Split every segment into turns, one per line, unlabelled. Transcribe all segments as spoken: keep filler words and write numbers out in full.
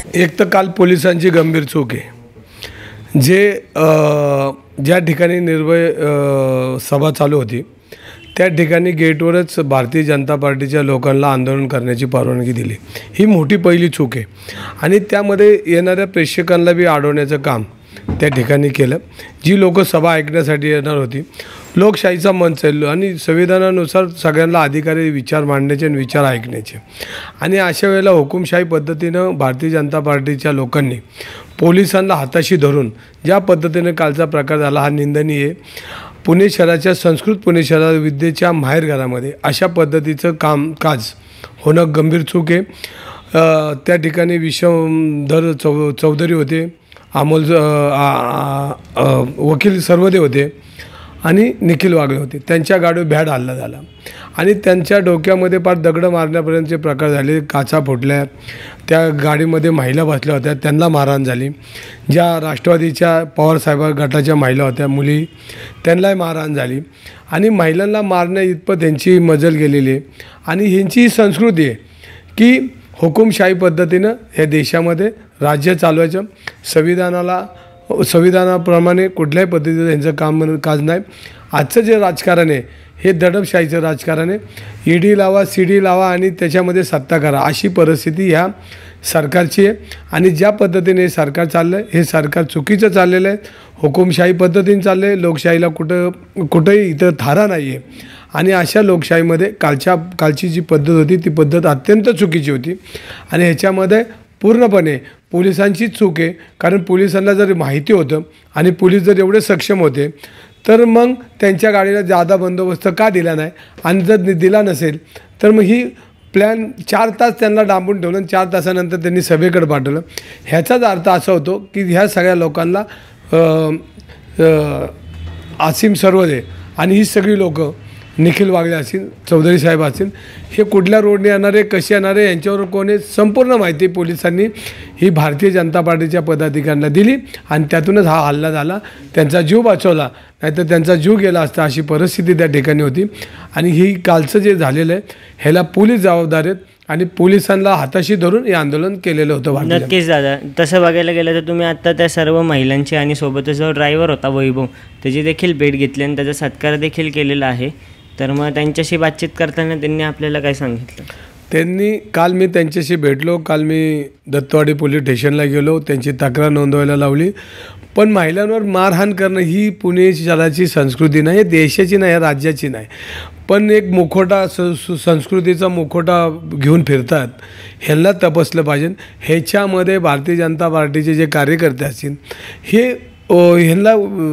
एक तर काल पोलिसांची गंभीर चूक आहे। जे ज्या ठिकाणी निर्भय सभा चालू होती त्या ठिकाणी गेटवरच भारतीय जनता पार्टीच्या लोकांना आंदोलन करण्याची परवानगी दिली, ही मोठी पहिली चूक आहे। आणि त्यामध्ये येणाऱ्या प्रेक्षकांना बी अडवण्याचं काम त्या ठिकाणी केलं। जी लोक सभा ऐकण्यासाठी येणार होती, लोकशाहीचा मंच आहे आणि संविधानानुसार सगळ्यांना अधिकार आहे विचार मांडण्याचे आणि विचार ऐकण्याचे। आणि अशा वेळेला हुकुमशाही पद्धतीनं भारतीय जनता पार्टीच्या लोकांनी पोलिसांना हाताशी धरून ज्या पद्धतीने कालचा प्रकार झाला हा निंदनीय आहे। पुणे शहराच्या संस्कृत पुणे शहरात विद्येच्या माहेरघरामध्ये अशा पद्धतीचं कामकाज होणं गंभीर चूक आहे। त्या ठिकाणी विश्वधर चौ चौधरी होते, अमोल वकील सर्वदे होते आणि निखिल वागळे होते। त्यांच्या गाडीवर भ्याड हल्ला झाला आणि त्यांच्या डोक्यामध्ये पार दगड मारण्यापर्यंतचे प्रकार झाले, काचा फुटल्या, त्या गाडीमध्ये महिला बसल्या होत्या त्यांना मारहाण झाली। ज्या राष्ट्रवादीच्या पवारसाहेब गटाच्या महिला होत्या मुली त्यांनाही मारहाण झाली आणि महिलांना मारण्या इतपत त्यांची मजल गेलेली आहे। आणि ह्यांची संस्कृती आहे की हुकुमशाही पद्धतीनं या देशामध्ये राज्य चालवायचं, संविधानाला संविधानाप्रमाणे कुठल्याही पद्धतीचं त्यांचं काम काज नाही। आजचं जे राजकारण आहे हे दडपशाहीचं राजकारण आहे। ईडी लावा, सीडी लावा आणि त्याच्यामध्ये सत्ता करा अशी परिस्थिती ह्या सरकारची आहे। आणि ज्या पद्धतीने हे सरकार चाललं आहे हे सरकार चुकीचं चाललेलं आहे, हुकुमशाही पद्धतीने चाललं आहे। लोकशाहीला कुठं कुठंही इथं थारा नाही आहे। आणि अशा लोकशाहीमध्ये कालच्या कालची जी पद्धत होती ती पद्धत अत्यंत चुकीची होती आणि ह्याच्यामध्ये पूर्णपणे पोलिसांची चूक आहे। कारण पोलिसांना जर माहिती होतं आणि पोलीस जर एवढे सक्षम होते तर मग त्यांच्या गाडीला जादा बंदोबस्त का दिला नाही, आणि जर दिला नसेल तर मग ही प्लॅन चार तास त्यांना डांबून ठेवलं आणि चार तासानंतर त्यांनी सभेकडे पाठवलं। ह्याचाच अर्थ असा होतो की ह्या सगळ्या लोकांना आसिम सर्वदे आणि ही सगळी लोकं निखिल वागळे असतील, चौधरी साहेब असतील, हे कुठल्या रोडने येणारे कसे येणारे यांच्यावर कोणी संपूर्ण माहिती पोलिसांनी ही भारतीय जनता पार्टीच्या पदाधिकाऱ्यांना दिली आणि त्यातूनच हा हल्ला झाला। त्यांचा जीव वाचवला, नाहीतर त्यांचा जीव गेला असता अशी परिस्थिती त्या ठिकाणी होती। आणि ही कालचं जे झालेलं आहे ह्याला पोलीस जबाबदार आहेत आणि पोलिसांना हाताशी धरून हे आंदोलन केलेलं होतं।
नक्कीच दादा, तसं बघायला गेलं तर तुम्ही आत्ता त्या सर्व महिलांची आणि सोबतच जो ड्रायव्हर होता वैभव त्याची देखील भेट घेतली आणि त्याचा सत्कार देखील केलेला आहे। तर मग त्यांच्याशी बातचीत करताना त्यांनी आपल्याला काय सांगितलं?
त्यांनी काल मी त्यांच्याशी भेटलो, काल मी दत्तवाडी पोलीस स्टेशनला गेलो, त्यांची तक्रार नोंदवायला लावली। पण महिलांवर मारहाण करणं ही पुणे शहराची संस्कृती नाही, देशाची नाही, राज्याची नाही। पण एक मुखोटा स संस्कृतीचा मुखोटा घेऊन फिरतात, ह्यांना तपासलं पाहिजे। ह्याच्यामध्ये भारतीय जनता पार्टीचे जे कार्यकर्ते असतील हे ह्यांना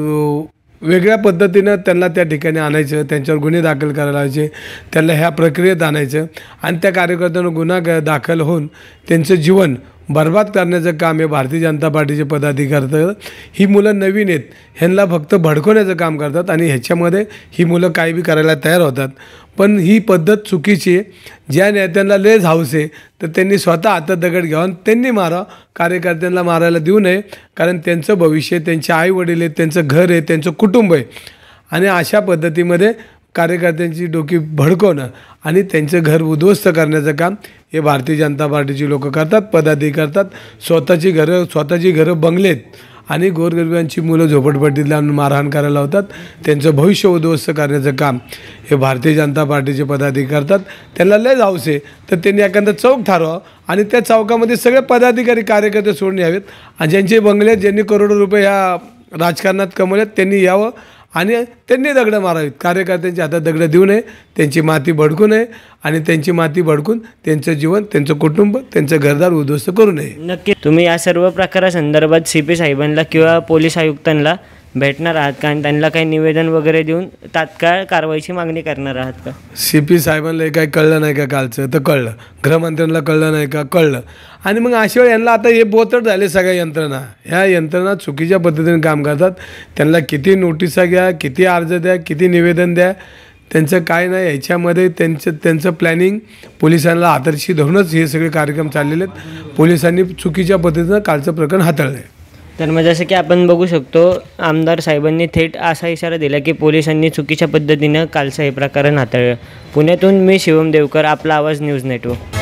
वेगळ्या पद्धतीनं त्यांना त्या ठिकाणी आणायचं, त्यांच्यावर गुन्हे दाखल करायला लावायचे, त्यांना ह्या प्रक्रियेत आणायचं आणि त्या कार्यकर्त्यांना गुन्हा दाखल होऊन त्यांचं जीवन बर्बाद करण्याचं काम हे भारतीय जनता पार्टीचे पदाधिकारी। ही मुलं नवीन आहेत, ह्यांना फक्त भडकवण्याचं काम करतात आणि ह्याच्यामध्ये ही मुलं काही बी करायला तयार होतात। पण ही पद्धत चुकीची आहे। ज्या नेत्यांना लेज हाऊस आहे तर त्यांनी स्वतः हातात दगड घ्यावून त्यांनी मारा, कार्यकर्त्यांना मारायला देऊ नये। कारण त्यांचं भविष्य, त्यांचे आई वडील आहेत, त्यांचं घर आहे, त्यांचं कुटुंब आहे आणि अशा पद्धतीमध्ये कार्यकर्त्यांची डोकी भडकवणं आणि त्यांचं घर उद्ध्वस्त करण्याचं काम हे भारतीय जनता पार्टीची लोक करतात, पदाधिकारी करतात। स्वतःची घरं स्वतःची घरं बंगलेत आणि गोरगरिबांची मुलं झोपडपट्टीला मारहाण करायला होतात, त्यांचं भविष्य उद्ध्वस्त करण्याचं काम हे भारतीय जनता पार्टीचे पदाधिकारी करतात। त्यांना लय हाऊस आहे तर त्यांनी एखादं चौक ठरवावं आणि त्या चौकामध्ये सगळे पदाधिकारी कार्यकर्ते सोडून यावेत आणि ज्यांचे बंगले ज्यांनी करोडो रुपये ह्या राजकारणात कमवलेत त्यांनी यावं आणि त्यांनी दगडं मारावीत। कार्यकर्त्यांच्या हातात दगडं देऊ नये, त्यांची माती भडकू नये आणि त्यांची माती भडकून त्यांचं जीवन, त्यांचं कुटुंब, त्यांचं घरदार उद्ध्वस्त करू नये।
नक्की तुम्ही या सर्व प्रकारासंदर्भात सी पी साहेबांना किंवा पोलीस आयुक्तांना भेटणार आहात का आणि त्यांना काही निवेदन वगैरे देऊन तात्काळ कारवाईची मागणी करणार आहात का?
सी पी साहेबांना काही कळलं नाही का कालचं? तर कळलं, गृहमंत्र्यांना कळलं नाही का? कळलं। आणि मग अशा वेळी यांना आता हे बोचट झाले सगळ्या यंत्रणा, ह्या यंत्रणा चुकीच्या पद्धतीने काम करतात। त्यांना किती नोटिसा घ्या, किती अर्ज द्या, किती निवेदन द्या, त्यांचं काय नाही। ह्याच्यामध्ये त्यांचं त्यांचं प्लॅनिंग पोलिसांना हाताशी धरूनच हे सगळे कार्यक्रम चाललेले आहेत। पोलिसांनी चुकीच्या पद्धतीनं कालचं प्रकरण हाताळलं आहे।
तर मग जसं की आपण बघू शकतो आमदार साहेबांनी थेट असा इशारा दिला की पोलिसांनी चुकीच्या पद्धतीनं कालचं हे प्रकरण हाताळलं। पुण्यातून मी शिवम देवकर, आपला आवाज न्यूज नेटवर्क।